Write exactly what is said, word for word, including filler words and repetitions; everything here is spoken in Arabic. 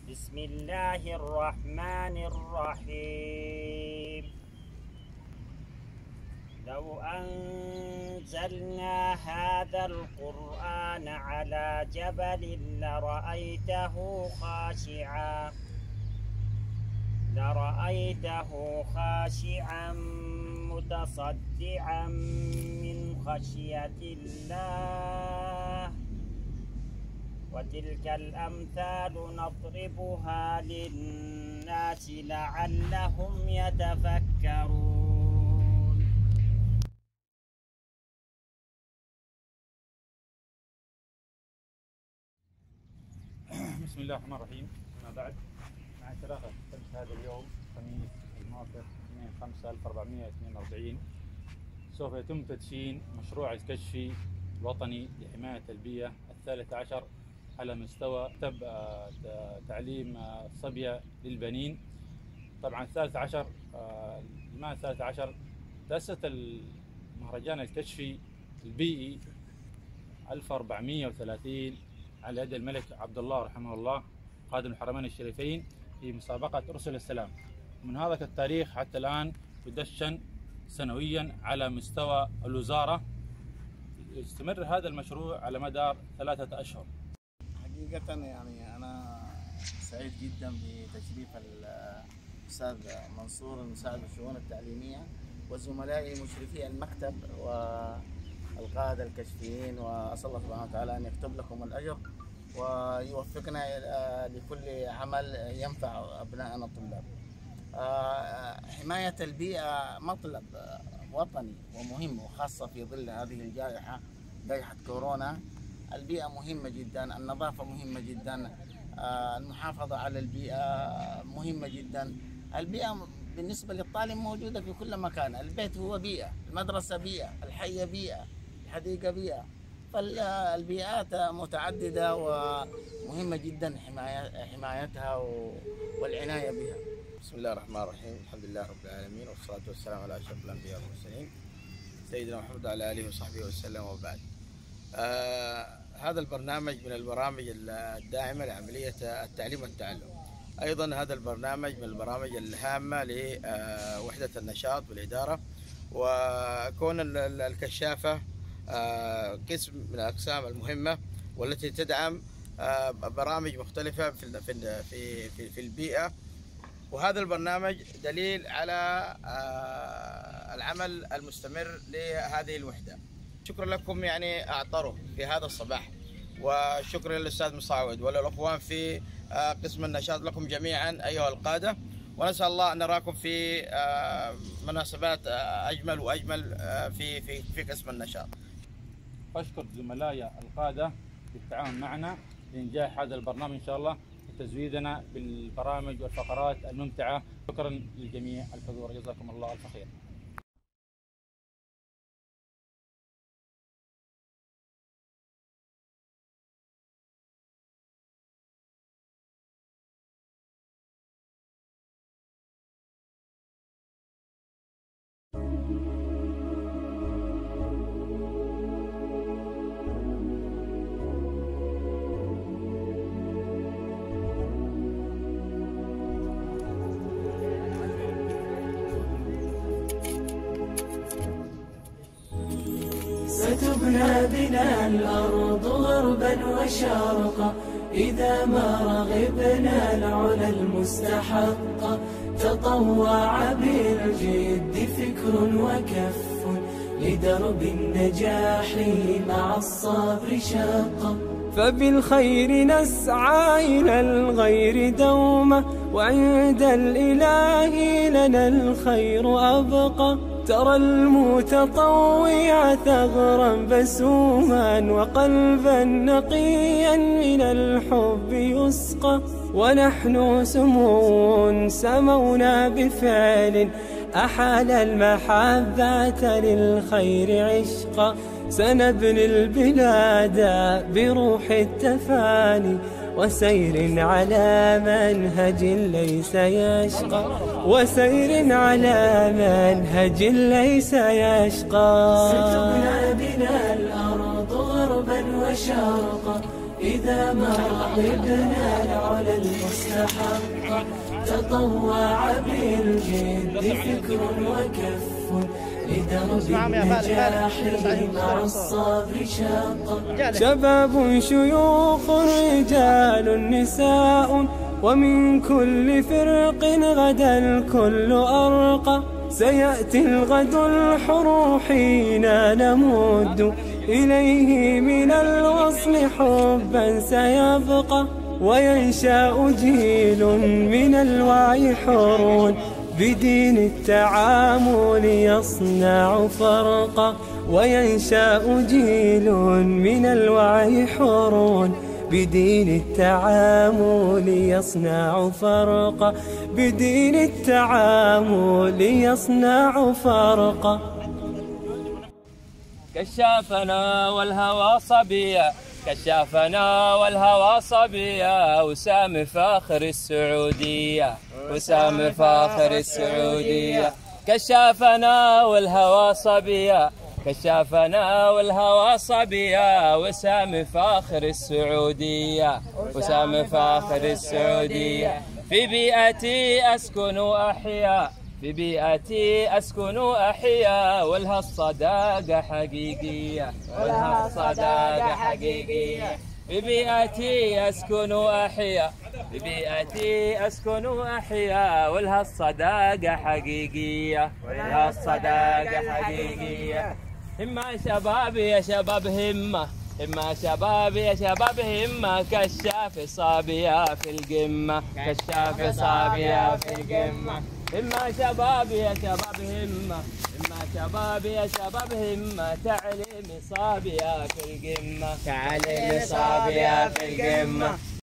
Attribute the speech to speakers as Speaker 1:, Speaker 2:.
Speaker 1: بسم الله الرحمن الرحيم. لو أنزلنا هذا القرآن على جبل لرأيته خاشعا لرأيته خاشعا متصدعا من خشية الله. وتلك الأمثال نضربها للناس لعلهم يتفكرون.
Speaker 2: بسم الله الرحمن الرحيم. أما بعد، مع انطلاقة شمس هذا اليوم الخميس الموافق اثنين خمسة ألف وأربعمائة واثنين وأربعين سوف يتم تدشين مشروع الكشفي الوطني لحماية البيئة الثالث عشر على مستوى مكتب تعليم الصبية للبنين. طبعا الثالث عشر، لماذا الثالث عشر؟ تأسس المهرجان الكشفي البيئي ألف وأربعمائة وثلاثين على يد الملك عبد الله رحمه الله خادم الحرمين الشريفين في مسابقة أرسل السلام. من هذا التاريخ حتى الآن يدشن سنويا على مستوى الوزارة. يستمر هذا المشروع على مدار ثلاثة أشهر.
Speaker 3: حقيقة يعني أنا سعيد جدا بتشريف الأستاذ منصور المساعد الشؤون التعليمية وزملائي مشرفي المكتب والقادة الكشفيين، وأسأل الله سبحانه وتعالى أن يكتب لكم الأجر ويوفقنا لكل عمل ينفع أبنائنا الطلاب. حماية البيئة مطلب وطني ومهم، وخاصة في ظل هذه الجائحة جائحة كورونا. البيئة مهمة جدا، النظافة مهمة جدا، المحافظة على البيئة مهمة جدا. البيئة بالنسبة للطالب موجودة في كل مكان، البيت هو بيئة، المدرسة بيئة، الحي بيئة، الحديقة بيئة، فالبيئات متعددة ومهمة جدا حمايتها والعناية بها.
Speaker 4: بسم الله الرحمن الرحيم. الحمد لله رب العالمين، والصلاة والسلام على أشرف الأنبياء والمرسلين سيدنا محمد وعلى آله وصحبه وسلم، وبعد. آه هذا البرنامج من البرامج الداعمة لعملية التعليم والتعلم. أيضا هذا البرنامج من البرامج الهامة لوحدة النشاط والإدارة، وكون الكشافة آه قسم من الأقسام المهمة والتي تدعم آه برامج مختلفة في في في, في البيئة. وهذا البرنامج دليل على آه العمل المستمر لهذه الوحدة. شكرا لكم يعني أعطره في هذا الصباح، وشكرا للأستاذ مصعود وللأخوان في قسم النشاط، لكم جميعا أيها القادة، ونسأل الله أن نراكم في مناسبات أجمل وأجمل في في في قسم النشاط.
Speaker 2: أشكر زملائي القادة بالتعاون معنا لإنجاح هذا البرنامج إن شاء الله وتزويدنا بالبرامج والفقرات الممتعة. شكرا للجميع الحضور، جزاكم الله ألف خير.
Speaker 5: ستبنى بنا الأرض غربا وشرقا إذا ما رغبنا العلا المستحقة. تطوع بالجد فكر وكف لدرب النجاح مع الصبر شاقا. فبالخير نسعى إلى الغير دوما، وعند الإله لنا الخير أبقى. ترى المتطوع ثغرا بسوما وقلبا نقيا من الحب يسقى. ونحن سمو سمونا بفعل أحال المحبة للخير عشقا. سنبني البلاد بروح التفاني وسير على منهج ليس يشقى. وسير على منهج ليس يشقى. ستبنى بنا الأرض غربا وشرقا إذا ما رغبنا العلا المستحق تطوع بالجد فكر وكف لدرب النجاح مع الصبر شاق. شباب شيوخ رجال نساء ومن كل فرق غدا الكل أرقى. سيأتي الغد الحر حين نمد إليه من الوصل حبا سيبقى. وينشأ جيل من الوعي حر بدين التعامل يصنع فرقا. وينشأ جيل من الوعي حر بدين التعامل يصنع فرقا. بدين التعامل يصنع فرقا.
Speaker 6: كشافنا والهوى صبيا كشافنا والهوى صبيا وسام فاخر السعودية وسام فاخر السعودية. كشافنا والهوى صبيا كشافنا والهوى صبيا وسام فاخر السعودية وسام فاخر السعودية. في بيئتي أسكن أحيا في بيئتي أسكن أحيا ولها الصداقة حقيقية ولها الصداقة حقيقية. في بيئتي أسكن أحيا في بيئتي أسكن أحيا ولها الصداقة حقيقية ولها الصداقة حقيقية. همة شباب يا شباب همة همة شباب يا شباب همة كشاف صابية في القمة كشاف صابية في القمة. همة شباب يا شباب همة همة شباب يا شباب همة تعليم صابية في القمة تعليم صابية في القمة.